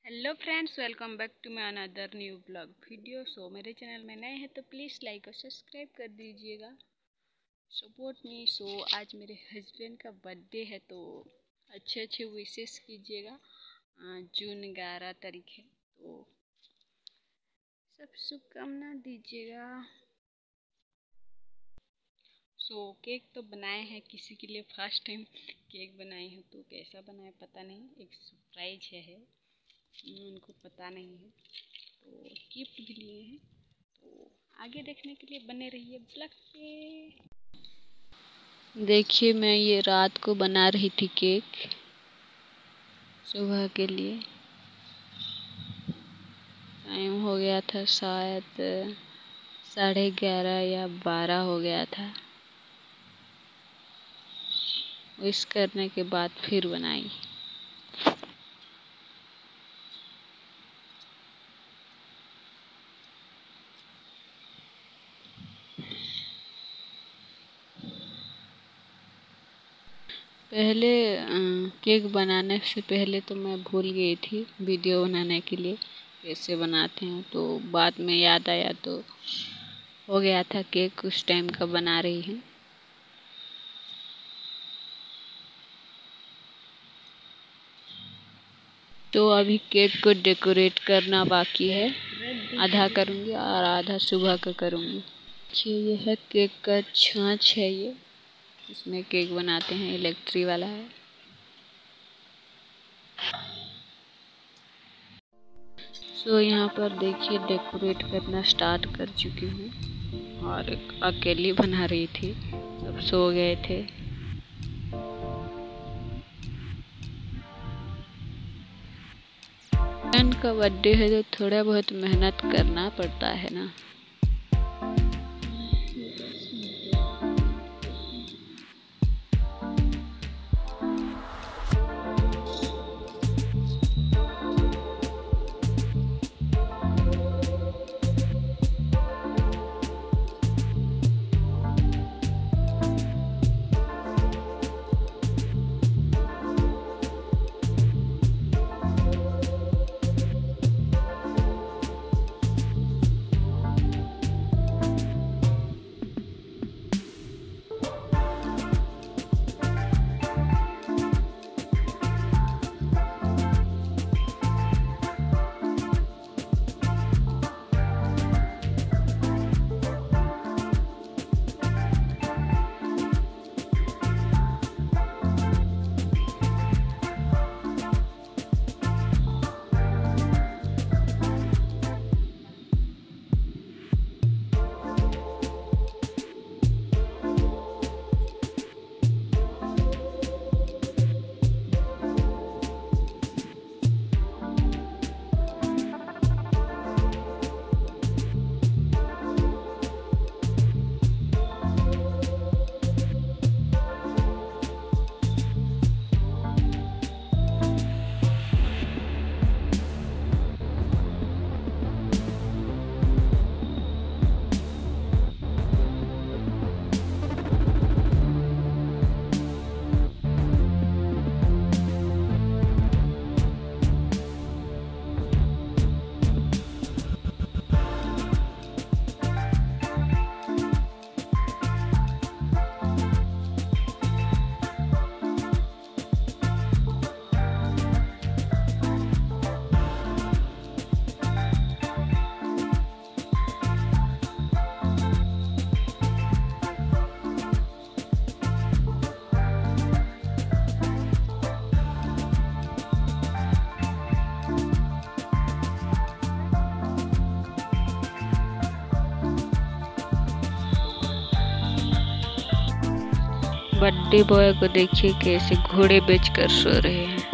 Hello friends, welcome back to my another new blog video. मेरे channel में नए हैं तो प्लीज़ लाइक और सब्सक्राइब कर दीजिएगा, सपोर्ट मी। आज मेरे हस्बैंड का बर्थडे है तो अच्छे अच्छे विशेस कीजिएगा। जून 11 तारीख है तो सब शुभकामना दीजिएगा। केक तो बनाए हैं, किसी के लिए फर्स्ट टाइम केक बनाई हूँ तो कैसा बनाए पता नहीं, एक सरप्राइज है, उनको पता नहीं है। तो गिफ्ट भी लिए हैं, तो आगे देखने के लिए बने रहिए ब्लॉग पे। देखिए, मैं ये रात को बना रही थी केक सुबह के लिए। टाइम हो गया था शायद 11:30 या 12 हो गया था। विश करने के बाद फिर बनाई। पहले केक बनाने से पहले तो मैं भूल गई थी वीडियो बनाने के लिए कैसे बनाते हैं, तो बाद में याद आया तो हो गया था केक उस टाइम का बना रही हूँ। तो अभी केक को डेकोरेट करना बाकी है, आधा करूँगी और आधा सुबह का करूँगी। देखिए, ये है केक का छाछ है, ये इसमें केक बनाते हैं, इलेक्ट्रिक वाला है। यहाँ पर देखिए डेकोरेट करना स्टार्ट कर चुकी हूँ और एक अकेली बना रही थी, सब सो गए थे। फ्रेंड का बर्थडे है तो थोड़ा बहुत मेहनत करना पड़ता है ना। बर्थडे बॉय को देखिए कैसे घोड़े बेचकर सो रहे हैं।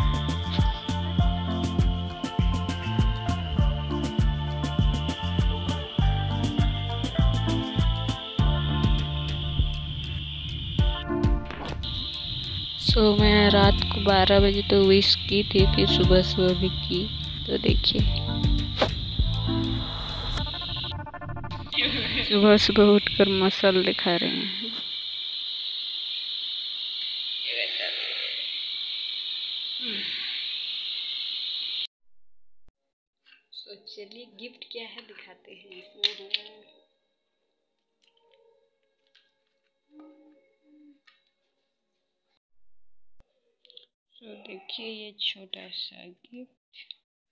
मैं रात को 12 बजे तो विश की थी, फिर सुबह सुबह भी की। तो देखिए सुबह सुबह उठकर मसल दिखा रहे हैं। तो चलिए गिफ्ट क्या है दिखाते हैं इसमें है। तो देखिए ये छोटा सा गिफ्ट।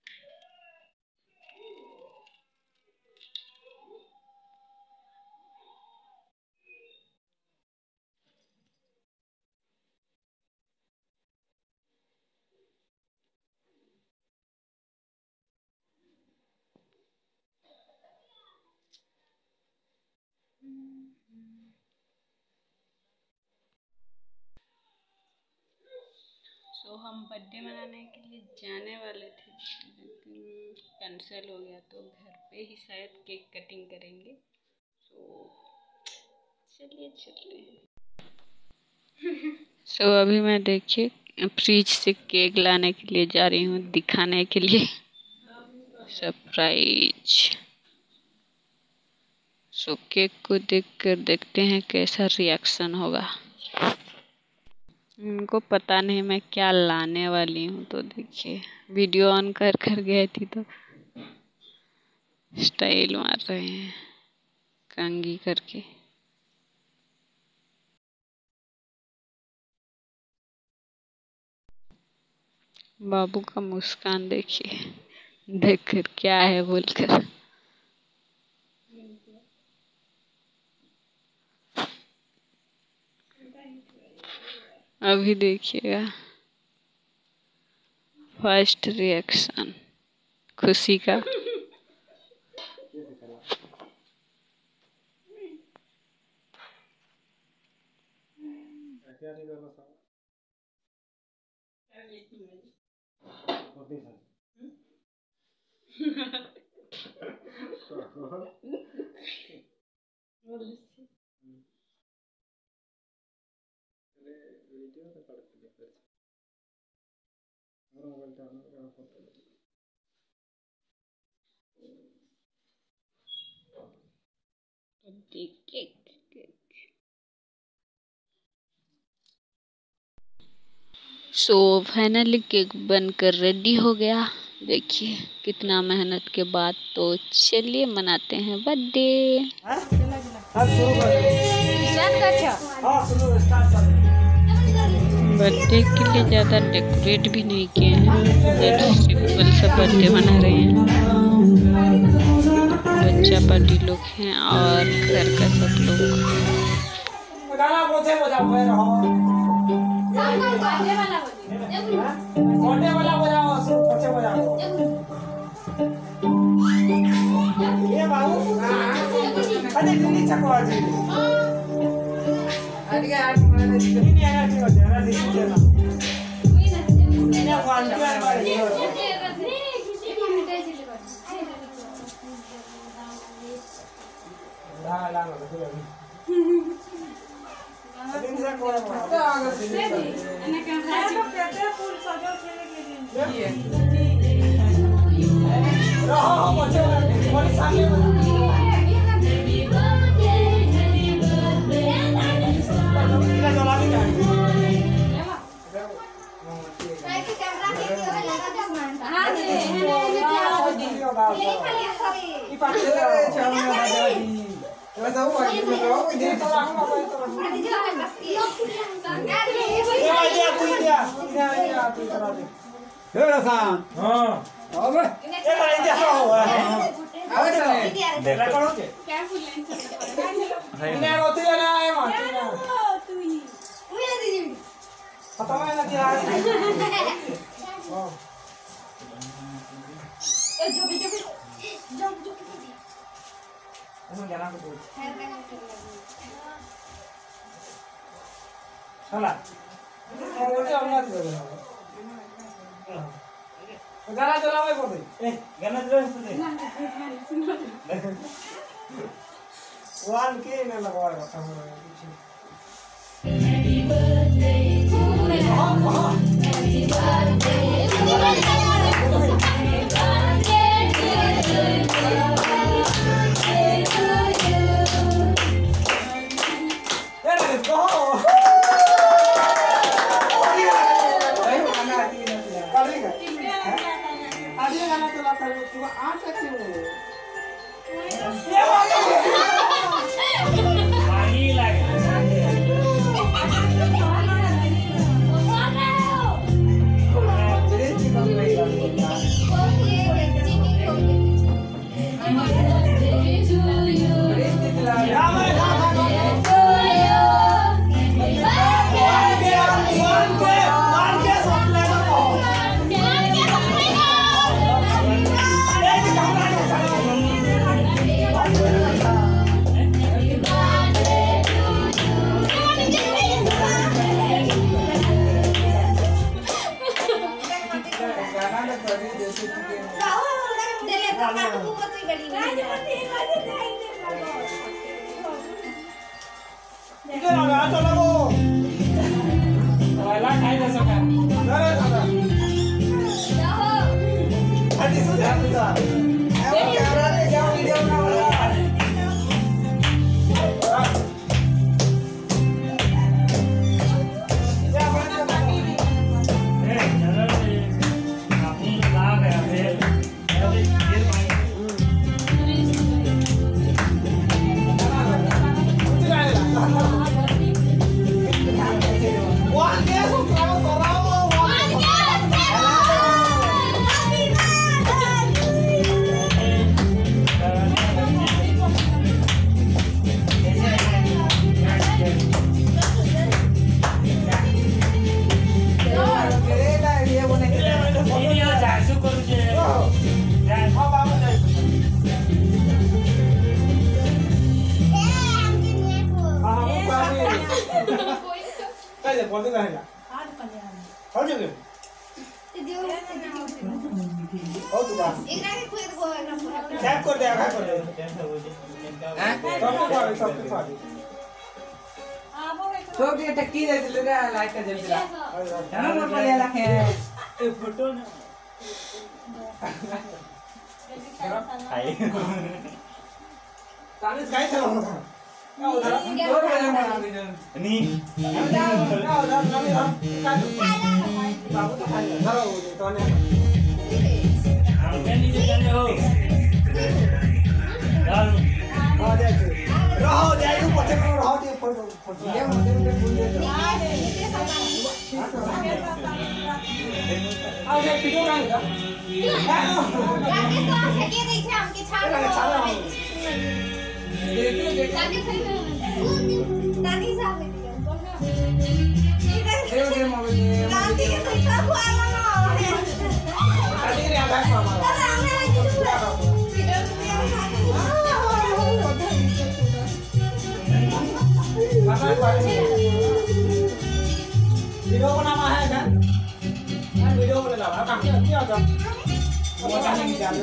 तो हम बर्थडे मनाने के लिए जाने वाले थे लेकिन कैंसिल हो गया, तो घर पे ही शायद केक कटिंग करेंगे। तो चलिए चलते हैं। तो अभी मैं देखिए फ्रिज से केक लाने के लिए जा रही हूँ, दिखाने के लिए सरप्राइज। सो केक को देखकर देखते हैं कैसा रिएक्शन होगा। उनको पता नहीं मैं क्या लाने वाली हूँ। तो देखिए वीडियो ऑन कर कर गई थी तो स्टाइल मार रहे हैं कंघी करके। बाबू का मुस्कान देखिए, देखकर क्या है बोलकर। अभी देखिएगा फर्स्ट रिएक्शन खुशी का। सो फाइनली केक बनकर रेडी हो गया। देखिए कितना मेहनत के बाद। तो चलिए मनाते हैं बर्थडे। बर्थडे के लिए ज़्यादा डेकोरेट भी नहीं किए हैं, जस्ट सिंपल सा बर्थडे मना रहे हैं। बच्चा पार्टी लोग हैं और घर का सब लोग। ये गाना चलाता है तू आटा क्यों पानी लगा फोटो वीडियो बनाना है kan video boleh lah kang dia ada mau kan ini jadi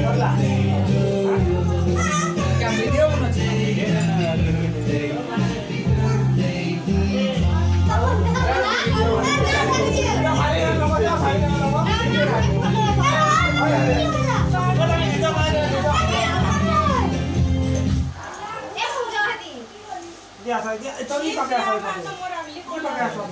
क्या वीडियो बना चाहिए dia saya dia itu ni pakai saya ini pakai saya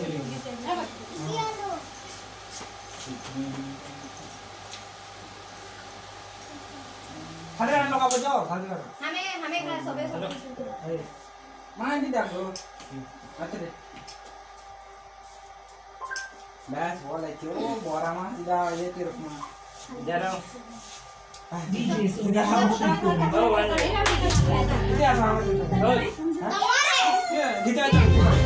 hari an लोग बजाओ खाली करो हमें का सबे सब मां दी देखो अतरे बस बोला क्यों बोरा मां सीधा ये तेरे को जरा DJ sudah harus itu oh ada ini apa oh ya gitu aja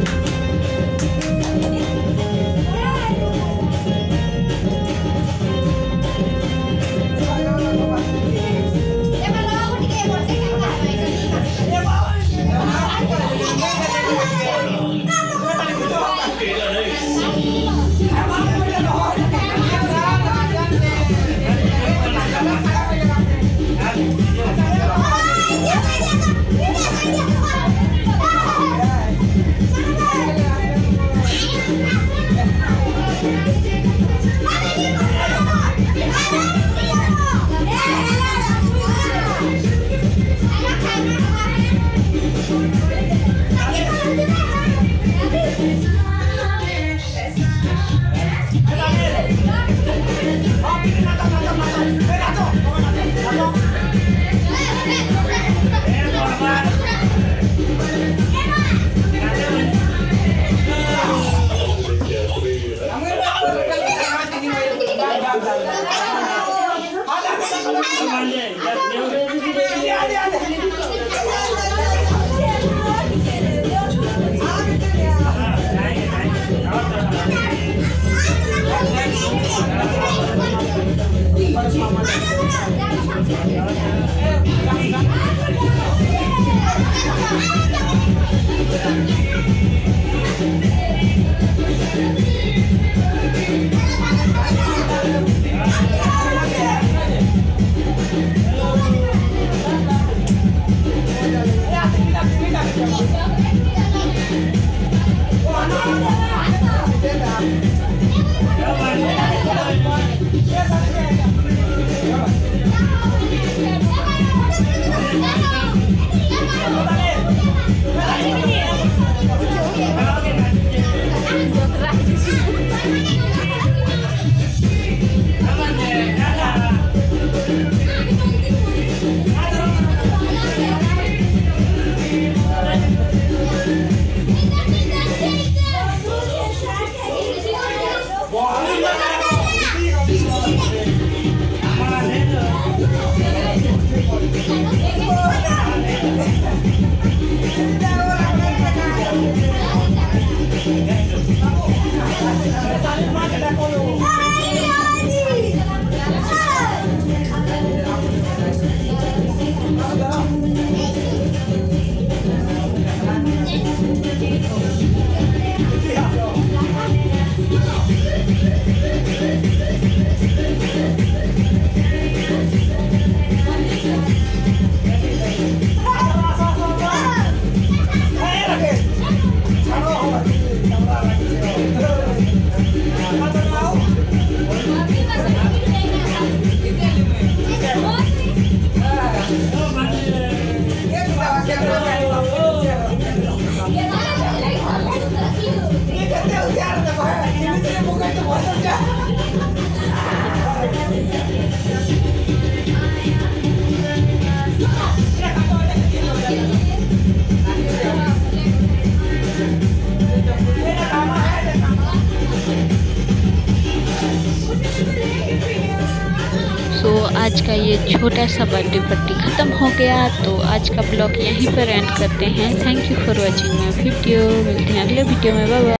आज का ये छोटा सा बर्थडे पार्टी ख़त्म हो गया। तो आज का ब्लॉग यहीं पर एंड करते हैं। Thank you for watching my video. मिलते हैं अगले वीडियो में। Bye bye.